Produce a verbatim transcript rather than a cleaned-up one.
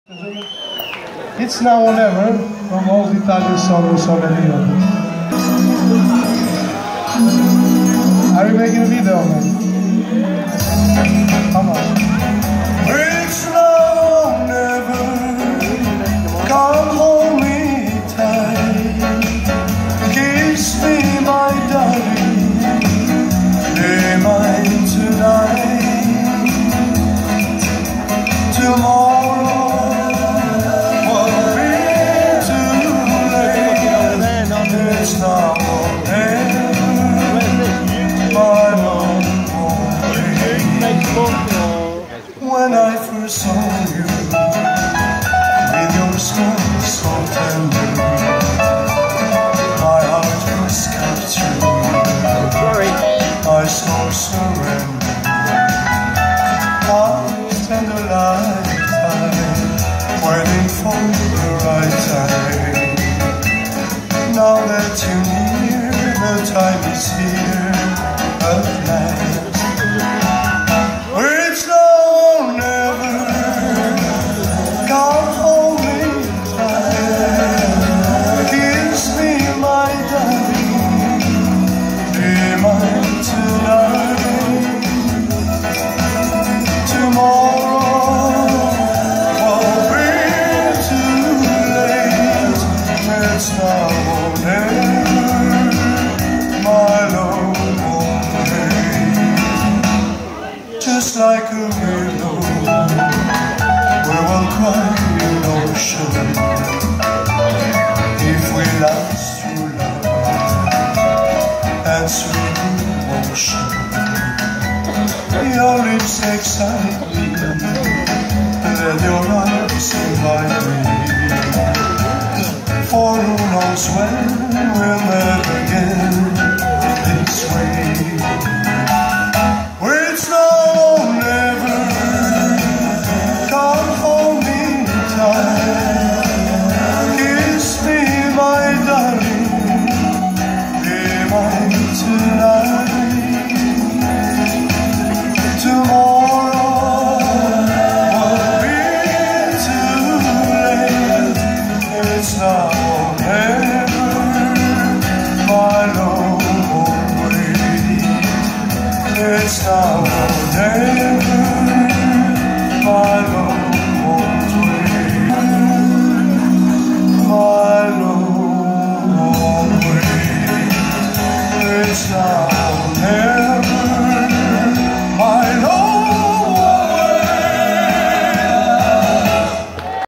It's Now or Never from Old Italian Solo Sovereign. Are you making a video, man? Come on. It's now or never. Come hold me tight. Kiss me, my darling. Lay mine tonight. Tomorrow will be too late. It's now or never. My love won't wait. When I first saw you, with your smile so tender, my heart was captured. My soul surrendered. I'll spend a lifetime waiting for the right time. Now that you're near, the time is here at last. It's now or never. Come hold me tight. Kiss me, my darling. Be mine tonight. Tomorrow will be too late. It's now or never. My love won't wait. Just like a willow, we will cry in ocean.